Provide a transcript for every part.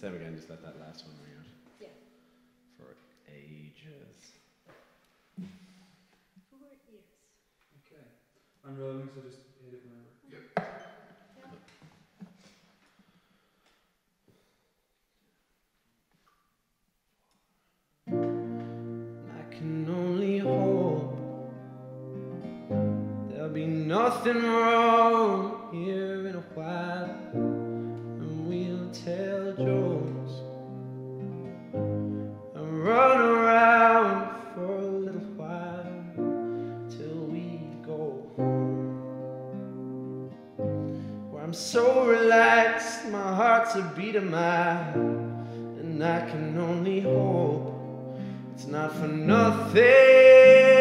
Same again, just let that last one ring out. Yeah. For ages. 4 years. Okay. I'm rolling, so just hit it whenever. Yep. I can only hope there'll be nothing wrong here in a while, and we'll tell jokes and run around for a little while till we go home, where I'm so relaxed, my heart's a beat of mine, and I can only hope it's not for nothing.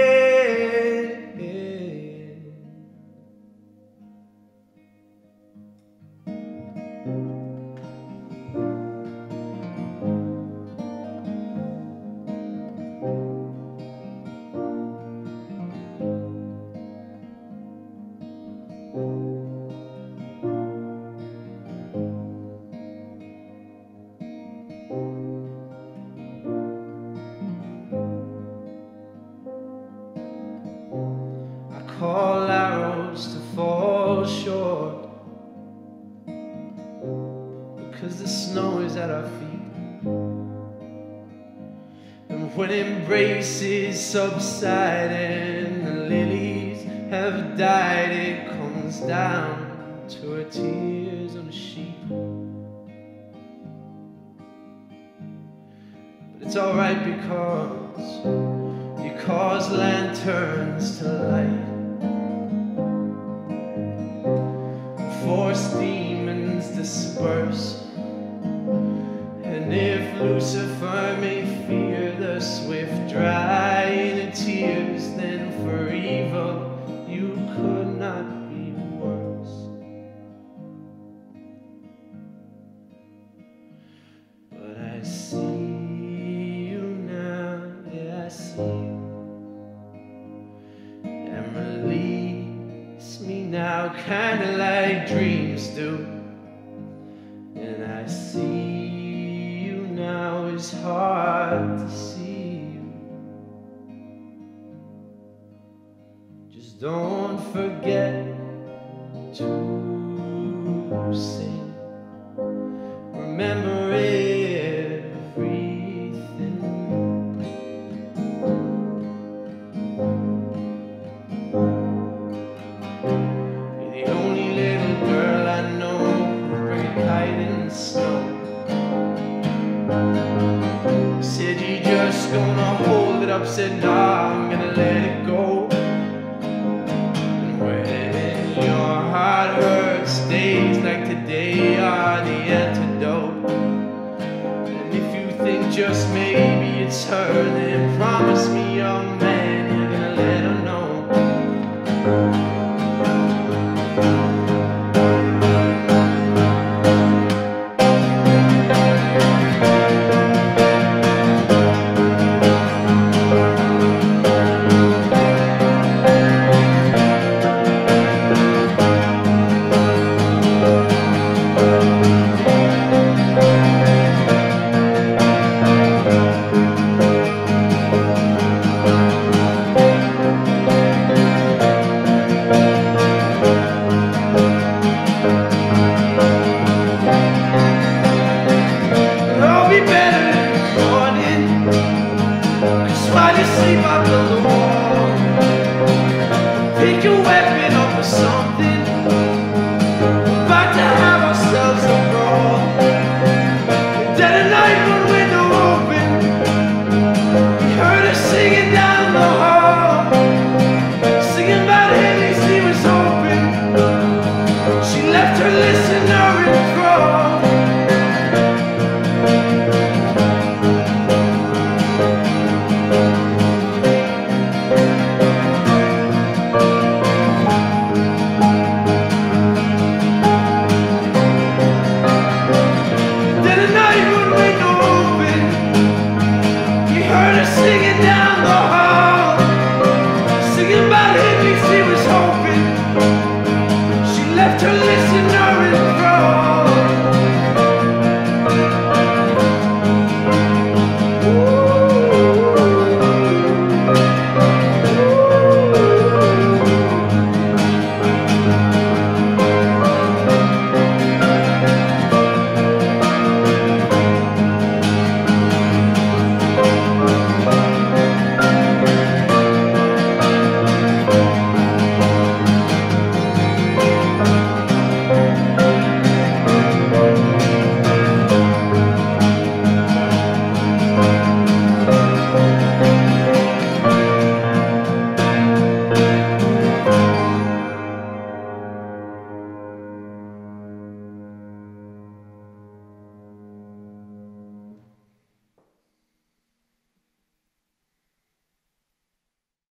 Call arrows to fall short because the snow is at our feet, and when embraces subside and the lilies have died, it comes down to our tears on a sheet. But it's alright because you cause lanterns to light, force demons disperse, and if Lucifer may fear the swift drying of tears, then for evil you could not be worse. But I see you now, yeah I see you, and release me now, kinda like dreams do. And I see you now, it's hard to see you. Just don't forget to sing, remember everything. You're the only little girl I know who bring a kite in the snow. Said you just gonna hold it up, said nah, I'm gonna let it go. And when your heart hurts, days like today are the antidote. And if you think just maybe it's her, then promise me